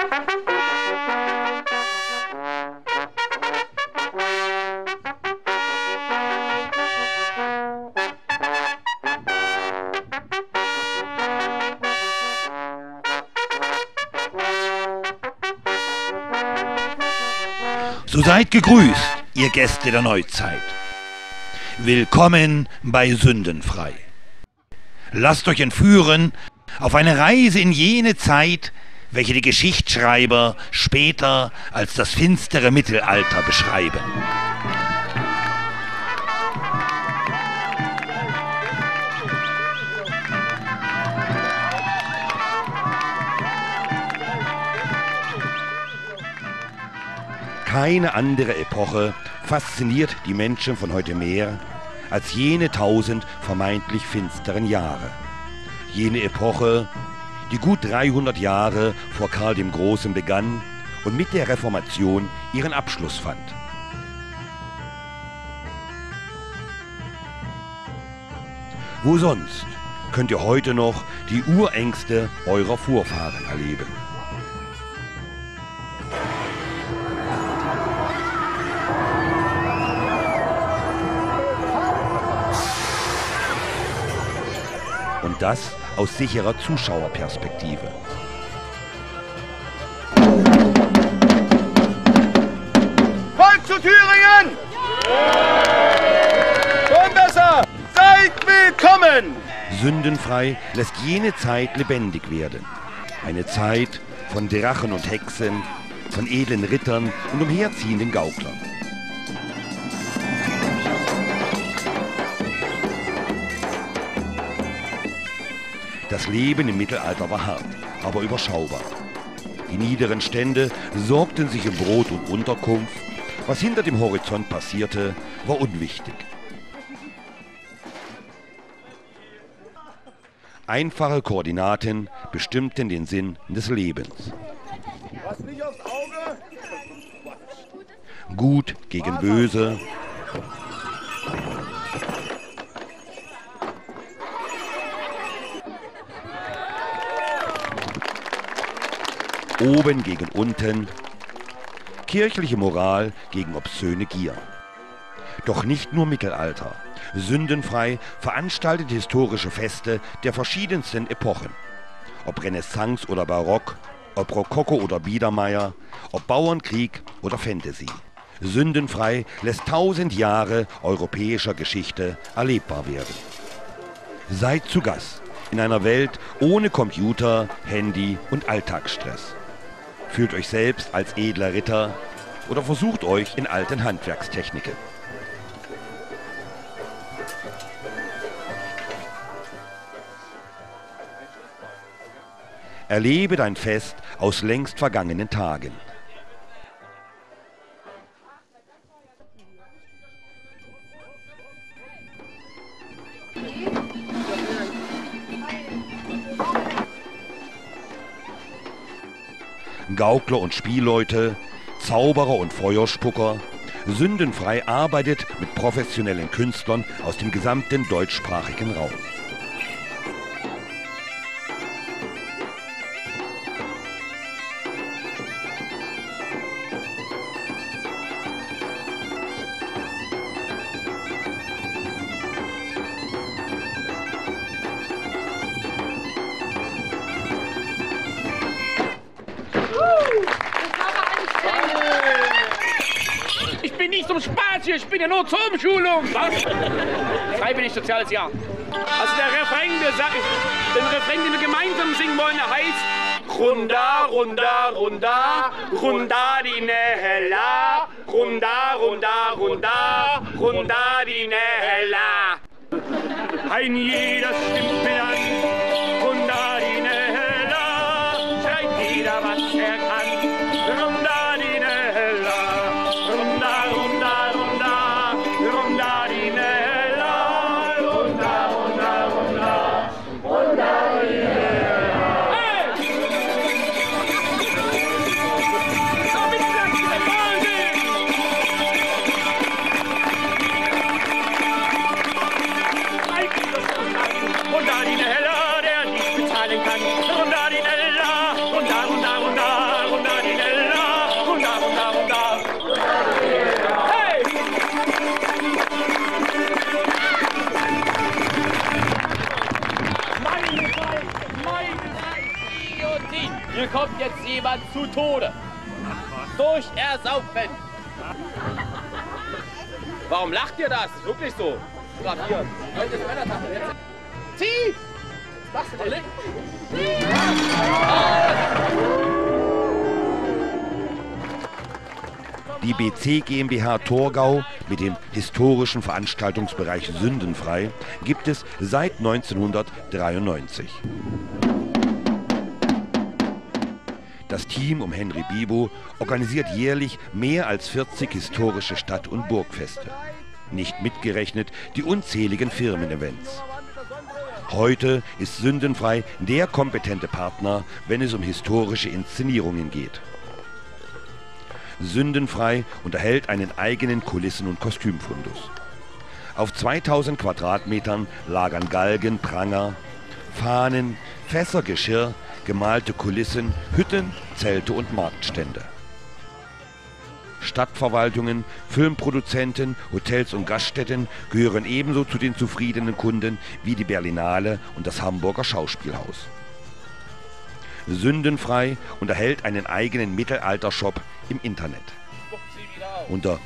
So seid gegrüßt, ihr Gäste der Neuzeit. Willkommen bei Sündenfrei. Lasst euch entführen auf eine Reise in jene Zeit, welche die Geschichtsschreiber später als das finstere Mittelalter beschreiben. Keine andere Epoche fasziniert die Menschen von heute mehr als jene 1000 vermeintlich finsteren Jahre. Jene Epoche, die gut 300 Jahre vor Karl dem Großen begann und mit der Reformation ihren Abschluss fand. Wo sonst könnt ihr heute noch die Urängste eurer Vorfahren erleben? Und das aus sicherer Zuschauerperspektive. Volk zu Thüringen! Schon besser! Seid willkommen! Sündenfrei lässt jene Zeit lebendig werden. Eine Zeit von Drachen und Hexen, von edlen Rittern und umherziehenden Gauklern. Das Leben im Mittelalter war hart, aber überschaubar. Die niederen Stände sorgten sich um Brot und Unterkunft. Was hinter dem Horizont passierte, war unwichtig. Einfache Koordinaten bestimmten den Sinn des Lebens. Was nicht aufs Auge? Gut gegen Böse. Oben gegen unten, kirchliche Moral gegen obszöne Gier. Doch nicht nur Mittelalter. Sündenfrei veranstaltet historische Feste der verschiedensten Epochen. Ob Renaissance oder Barock, ob Rokoko oder Biedermeier, ob Bauernkrieg oder Fantasy. Sündenfrei lässt 1000 Jahre europäischer Geschichte erlebbar werden. Seid zu Gast in einer Welt ohne Computer, Handy und Alltagsstress. Fühlt euch selbst als edler Ritter oder versucht euch in alten Handwerkstechniken. Erlebe dein Fest aus längst vergangenen Tagen. Gaukler und Spielleute, Zauberer und Feuerspucker. Sündenfrei arbeitet mit professionellen Künstlern aus dem gesamten deutschsprachigen Raum. Ich bin nicht zum Spaß hier, ich bin ja nur zur Umschulung. Was? Freiwillig soziales Jahr. Also der Refrain, den Refrain, den wir gemeinsam singen wollen, der heißt Runda, Runda, Runda, Runda die Nehela, Runda, Runda, Runda, Runda die Nehela. Ein jeder stimmt mir an, Runda die Nehela, schreit jeder, was er kann, Runda die Nehela, Runda, Runda, Runda, Runda die Nehela, Runda, Runda, Runda, Runda die Nehela. Hey! So, bitte, Wahnsinn! Martin, hier kommt jetzt jemand zu Tode. Durch Ersaufen. Warum lacht ihr das? Ist wirklich so. Hier. Heute ist Männertag. Zieh! Was machst du denn? Die BC GmbH Torgau mit dem historischen Veranstaltungsbereich Sündenfrei gibt es seit 1993. Das Team um Henry Bibo organisiert jährlich mehr als 40 historische Stadt- und Burgfeste. Nicht mitgerechnet die unzähligen Firmen-Events. Heute ist Sündenfrei der kompetente Partner, wenn es um historische Inszenierungen geht. Sündenfrei unterhält einen eigenen Kulissen- und Kostümfundus. Auf 2000 Quadratmetern lagern Galgen, Pranger, Fahnen, Fässer, Geschirr, gemalte Kulissen, Hütten, Zelte und Marktstände. Stadtverwaltungen, Filmproduzenten, Hotels und Gaststätten gehören ebenso zu den zufriedenen Kunden wie die Berlinale und das Hamburger Schauspielhaus. Sündenfrei unterhält einen eigenen Mittelalter-Shop im Internet. Unter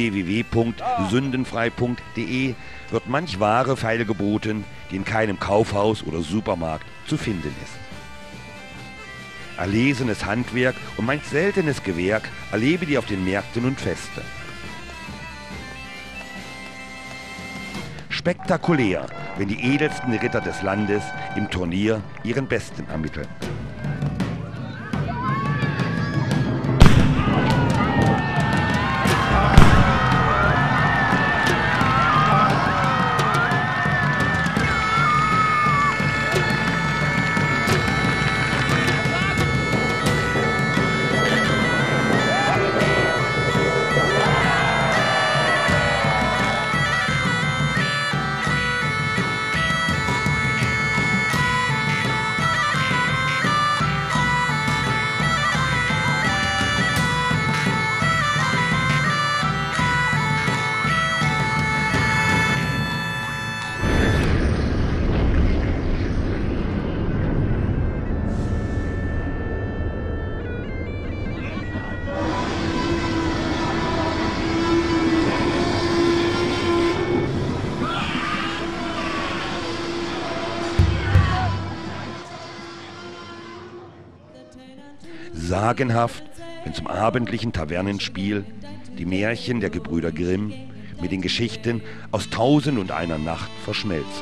www.sündenfrei.de wird manch Ware feilgeboten, die in keinem Kaufhaus oder Supermarkt zu finden ist. Erlesenes Handwerk und manch seltenes Gewerk erlebe die auf den Märkten und Festen. Spektakulär, wenn die edelsten Ritter des Landes im Turnier ihren Besten ermitteln. Sagenhaft, wenn zum abendlichen Tavernenspiel die Märchen der Gebrüder Grimm mit den Geschichten aus 1001 Nacht verschmelzen.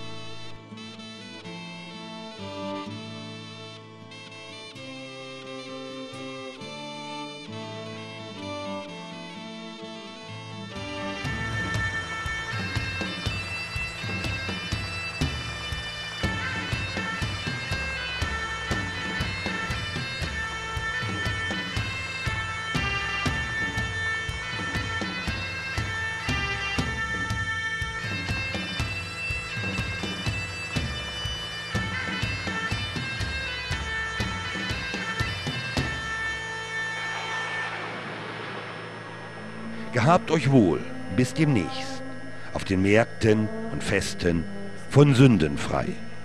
Gehabt euch wohl, bis demnächst, auf den Märkten und Festen von Sündenfrei.